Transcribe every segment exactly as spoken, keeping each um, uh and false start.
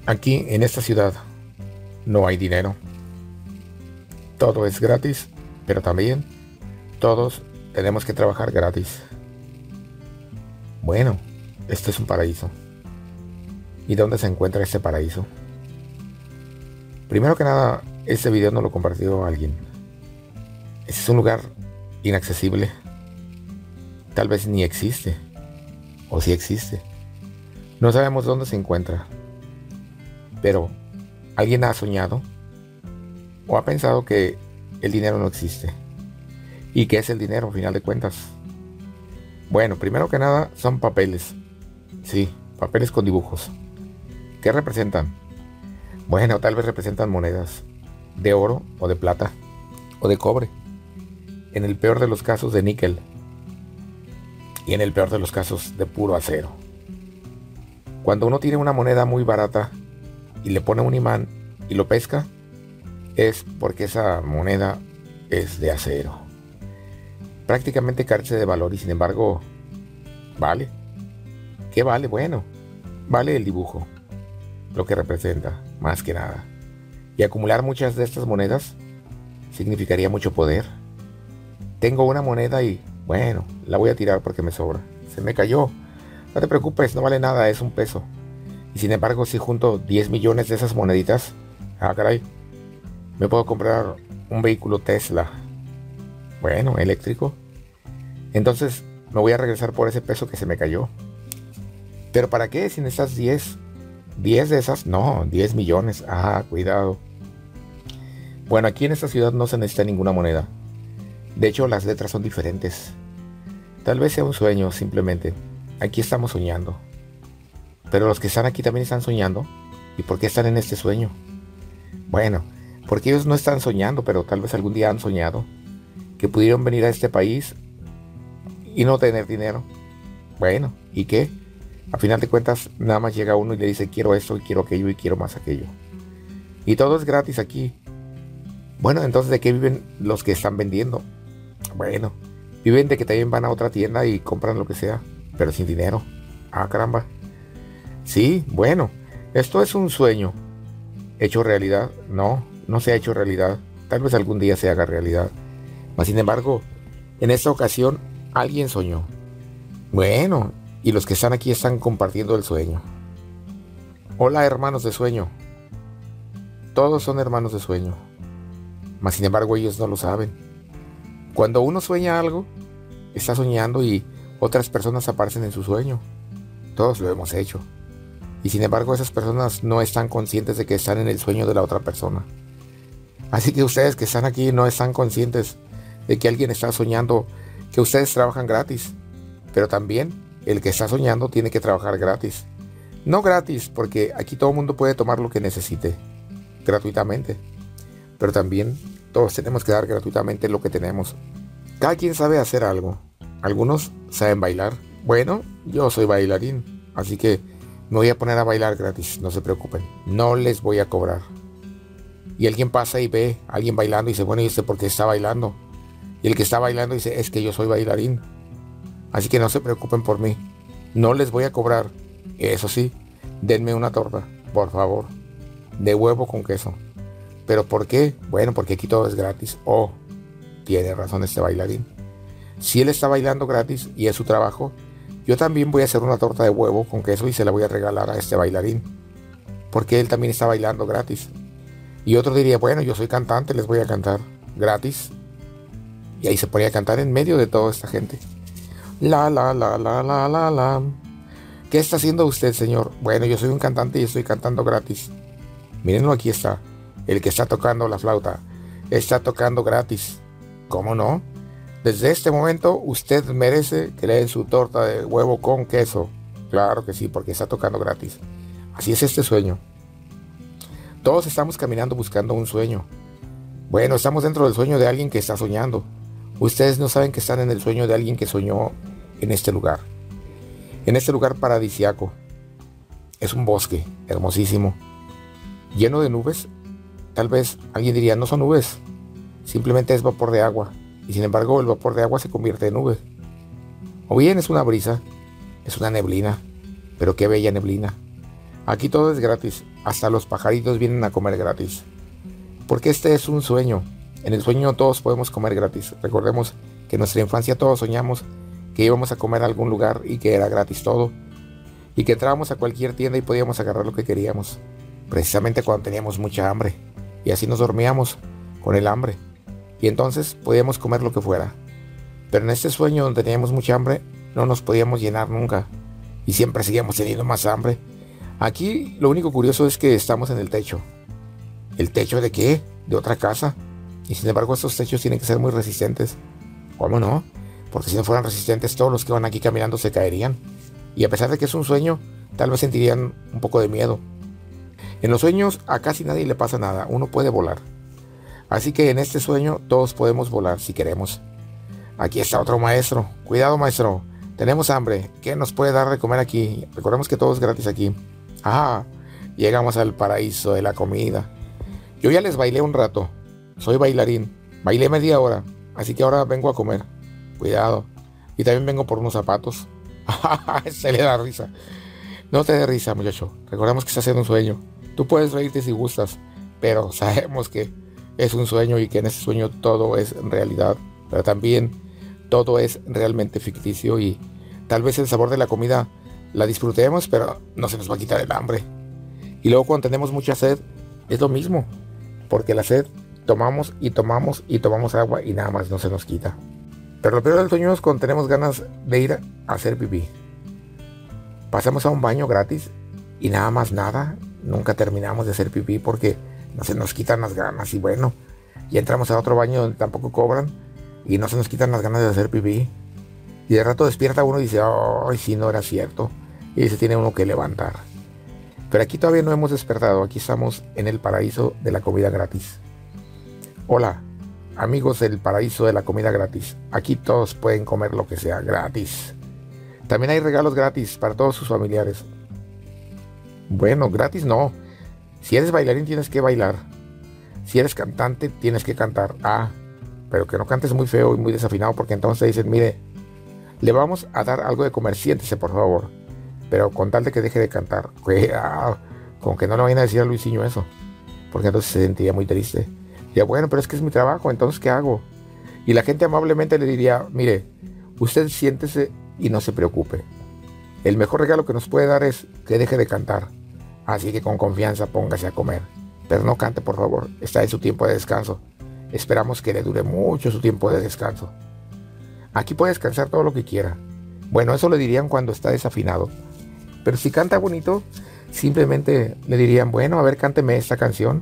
Aquí en esta ciudad no hay dinero. Todo es gratis, pero también todos tenemos que trabajar gratis. Bueno, este es un paraíso. ¿Y dónde se encuentra este paraíso? Primero que nada, este video no lo compartió alguien. Este es un lugar inaccesible. Tal vez ni existe. O sí existe. No sabemos dónde se encuentra. Pero, ¿alguien ha soñado? ¿O ha pensado que el dinero no existe? ¿Y qué es el dinero, al final de cuentas? Bueno, primero que nada, son papeles. Sí, papeles con dibujos. ¿Qué representan? Bueno, tal vez representan monedas de oro o de plata o de cobre. En el peor de los casos de níquel. Y en el peor de los casos de puro acero. Cuando uno tiene una moneda muy barata y le pone un imán y lo pesca, es porque esa moneda es de acero. Prácticamente carece de valor y sin embargo, vale. ¿Qué vale? Bueno, vale el dibujo, lo que representa, más que nada. Y acumular muchas de estas monedas significaría mucho poder. Tengo una moneda y, bueno, la voy a tirar porque me sobra. Se me cayó. No te preocupes, no vale nada, es un peso. Y sin embargo, si junto diez millones de esas moneditas, ah, caray, me puedo comprar un vehículo Tesla. Bueno, eléctrico. Entonces me voy a regresar por ese peso que se me cayó. ¿Pero para qué? Sin esas diez. diez de esas, no, diez millones. Ah, cuidado. Bueno, aquí en esta ciudad no se necesita ninguna moneda. De hecho, las letras son diferentes. Tal vez sea un sueño, simplemente. Aquí estamos soñando. Pero los que están aquí también están soñando. ¿Y por qué están en este sueño? Bueno, porque ellos no están soñando, pero tal vez algún día han soñado que pudieron venir a este país y no tener dinero. Bueno, ¿y qué? A final de cuentas, nada más llega uno y le dice quiero esto y quiero aquello y quiero más aquello. Y todo es gratis aquí. Bueno, entonces ¿de qué viven los que están vendiendo? Bueno, viven de que también van a otra tienda y compran lo que sea, pero sin dinero. Ah, caramba. Sí, bueno, esto es un sueño. ¿Hecho realidad? No, no se ha hecho realidad. Tal vez algún día se haga realidad. Mas sin embargo, en esta ocasión alguien soñó. Bueno, y los que están aquí están compartiendo el sueño. Hola, hermanos de sueño. Todos son hermanos de sueño. Mas sin embargo ellos no lo saben. Cuando uno sueña algo, está soñando y otras personas aparecen en su sueño. Todos lo hemos hecho. Y sin embargo esas personas no están conscientes de que están en el sueño de la otra persona. Así que ustedes que están aquí no están conscientes de que alguien está soñando que ustedes trabajan gratis. Pero también el que está soñando tiene que trabajar gratis. No gratis, porque aquí todo el mundo puede tomar lo que necesite, gratuitamente. Pero también todos tenemos que dar gratuitamente lo que tenemos. Cada quien sabe hacer algo. Algunos saben bailar. Bueno, yo soy bailarín, así que me voy a poner a bailar gratis, no se preocupen. No les voy a cobrar. Y alguien pasa y ve a alguien bailando y dice, bueno, ¿y usted por qué está bailando? Y el que está bailando dice, es que yo soy bailarín. Así que no se preocupen por mí. No les voy a cobrar. Eso sí, denme una torta, por favor. De huevo con queso. ¿Pero por qué? Bueno, porque aquí todo es gratis. Oh, tiene razón este bailarín. Si él está bailando gratis y es su trabajo, yo también voy a hacer una torta de huevo con queso y se la voy a regalar a este bailarín. Porque él también está bailando gratis. Y otro diría, bueno, yo soy cantante, les voy a cantar gratis. Y ahí se ponía a cantar en medio de toda esta gente. La, la, la, la, la, la, la. ¿Qué está haciendo usted, señor? Bueno, yo soy un cantante y estoy cantando gratis. Mírenlo, aquí está. El que está tocando la flauta está tocando gratis. ¿Cómo no? Desde este momento usted merece que le den su torta de huevo con queso. Claro que sí, porque está tocando gratis. Así es este sueño. Todos estamos caminando buscando un sueño. Bueno, estamos dentro del sueño de alguien que está soñando. Ustedes no saben que están en el sueño de alguien que soñó en este lugar. En este lugar paradisiaco. Es un bosque hermosísimo, lleno de nubes. Tal vez alguien diría, no son nubes, simplemente es vapor de agua. Y sin embargo el vapor de agua se convierte en nube. O bien es una brisa, es una neblina. Pero qué bella neblina. Aquí todo es gratis, hasta los pajaritos vienen a comer gratis. Porque este es un sueño. En el sueño todos podemos comer gratis. Recordemos que en nuestra infancia todos soñamos que íbamos a comer a algún lugar y que era gratis todo. Y que entrábamos a cualquier tienda y podíamos agarrar lo que queríamos. Precisamente cuando teníamos mucha hambre. Y así nos dormíamos con el hambre. Y entonces podíamos comer lo que fuera. Pero en este sueño donde teníamos mucha hambre, no nos podíamos llenar nunca. Y siempre seguíamos teniendo más hambre. Aquí lo único curioso es que estamos en el techo. ¿El techo de qué? De otra casa. Y sin embargo estos techos tienen que ser muy resistentes. ¿Cómo no? Porque si no fueran resistentes todos los que van aquí caminando se caerían. Y a pesar de que es un sueño, tal vez sentirían un poco de miedo. En los sueños a casi nadie le pasa nada, uno puede volar. Así que en este sueño todos podemos volar si queremos. Aquí está otro maestro. Cuidado, maestro, tenemos hambre. ¿Qué nos puede dar de comer aquí? Recordemos que todo es gratis aquí. Ah, llegamos al paraíso de la comida. Yo ya les bailé un rato. Soy bailarín. Bailé media hora. Así que ahora vengo a comer. Cuidado. Y también vengo por unos zapatos. Se le da risa. No te dé risa, muchacho. Recordemos que estás en un sueño. Tú puedes reírte si gustas, pero sabemos que es un sueño y que en ese sueño todo es realidad. Pero también todo es realmente ficticio y tal vez el sabor de la comida la disfrutemos, pero no se nos va a quitar el hambre. Y luego cuando tenemos mucha sed, es lo mismo. Porque la sed tomamos y tomamos y tomamos agua y nada más no se nos quita. Pero lo peor del sueño es cuando tenemos ganas de ir a hacer pipí. Pasamos a un baño gratis y nada más nada. Nunca terminamos de hacer pipí porque no se nos quitan las ganas. Y bueno, ya entramos a otro baño donde tampoco cobran y no se nos quitan las ganas de hacer pipí. Y de rato despierta uno y dice, ay, sí, no era cierto. Y se tiene uno que levantar. Pero aquí todavía no hemos despertado. Aquí estamos en el paraíso de la comida gratis. Hola, amigos del paraíso de la comida gratis. Aquí todos pueden comer lo que sea gratis. También hay regalos gratis para todos sus familiares. Bueno, gratis no. Si eres bailarín tienes que bailar. Si eres cantante tienes que cantar. Ah, pero que no cantes muy feo y muy desafinado porque entonces te dicen, mire, le vamos a dar algo de comer, siéntese por favor. Pero con tal de que deje de cantar. Cuidado, con que no le vayan a decir a Luisinho eso. Porque entonces se sentiría muy triste. Diría, bueno, pero es que es mi trabajo, entonces ¿qué hago? Y la gente amablemente le diría, mire, usted siéntese y no se preocupe. El mejor regalo que nos puede dar es que deje de cantar. Así que con confianza póngase a comer. Pero no cante, por favor, está en su tiempo de descanso. Esperamos que le dure mucho su tiempo de descanso. Aquí puede descansar todo lo que quiera. Bueno, eso le dirían cuando está desafinado. Pero si canta bonito, simplemente le dirían, bueno, a ver, cánteme esta canción.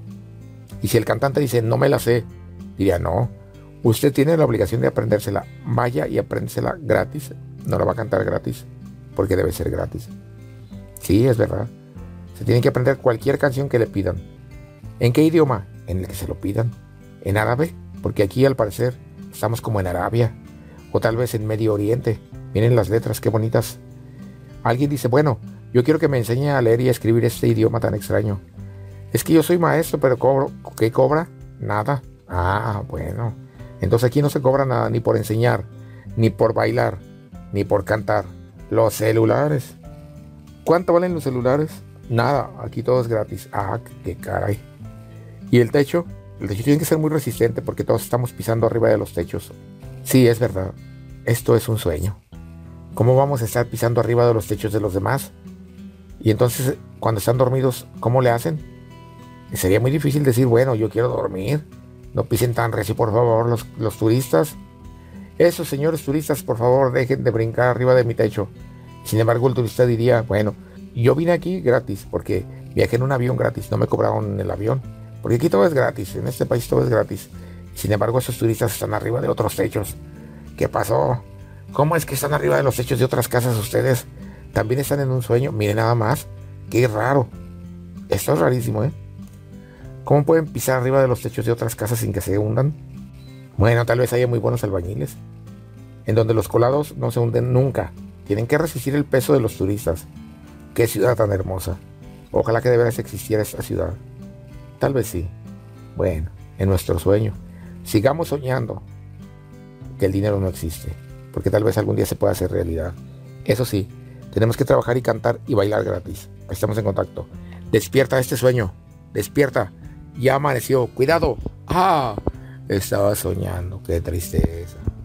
Y si el cantante dice, no me la sé, diría, no, usted tiene la obligación de aprendérsela. Vaya y apréndesela gratis. No la va a cantar gratis, porque debe ser gratis. Sí, es verdad. Se tiene que aprender cualquier canción que le pidan. ¿En qué idioma? En el que se lo pidan. ¿En árabe? Porque aquí al parecer estamos como en Arabia. O tal vez en Medio Oriente. Miren las letras, qué bonitas. Alguien dice, bueno, yo quiero que me enseñe a leer y a escribir este idioma tan extraño. Es que yo soy maestro, pero cobro. ¿Qué cobra? Nada. Ah, bueno. Entonces aquí no se cobra nada, ni por enseñar, ni por bailar, ni por cantar. Los celulares. ¿Cuánto valen los celulares? Nada, aquí todo es gratis. Ah, qué caray. ¿Y el techo? El techo tiene que ser muy resistente porque todos estamos pisando arriba de los techos. Sí, es verdad. Esto es un sueño. ¿Cómo vamos a estar pisando arriba de los techos de los demás? Y entonces, cuando están dormidos, ¿cómo le hacen? Sería muy difícil decir, bueno, yo quiero dormir. No pisen tan recio, por favor, los, los turistas. Esos señores turistas, por favor, dejen de brincar arriba de mi techo. Sin embargo, el turista diría, bueno, yo vine aquí gratis porque viajé en un avión gratis, no me cobraron el avión. Porque aquí todo es gratis, en este país todo es gratis. Sin embargo, esos turistas están arriba de otros techos. ¿Qué pasó? ¿Cómo es que están arriba de los techos de otras casas ustedes? ¿También están en un sueño? Miren nada más. Qué raro. Esto es rarísimo, ¿eh? ¿Cómo pueden pisar arriba de los techos de otras casas sin que se hundan? Bueno, tal vez haya muy buenos albañiles, en donde los colados no se hunden nunca. Tienen que resistir el peso de los turistas. ¡Qué ciudad tan hermosa! Ojalá que de veras existiera esta ciudad. Tal vez sí. Bueno, en nuestro sueño. Sigamos soñando que el dinero no existe, porque tal vez algún día se pueda hacer realidad. Eso sí, Tenemos que trabajar y cantar y bailar gratis. Ahí estamos en contacto. Despierta de este sueño. Despierta. Ya amaneció. Cuidado. Ah, estaba soñando. Qué tristeza.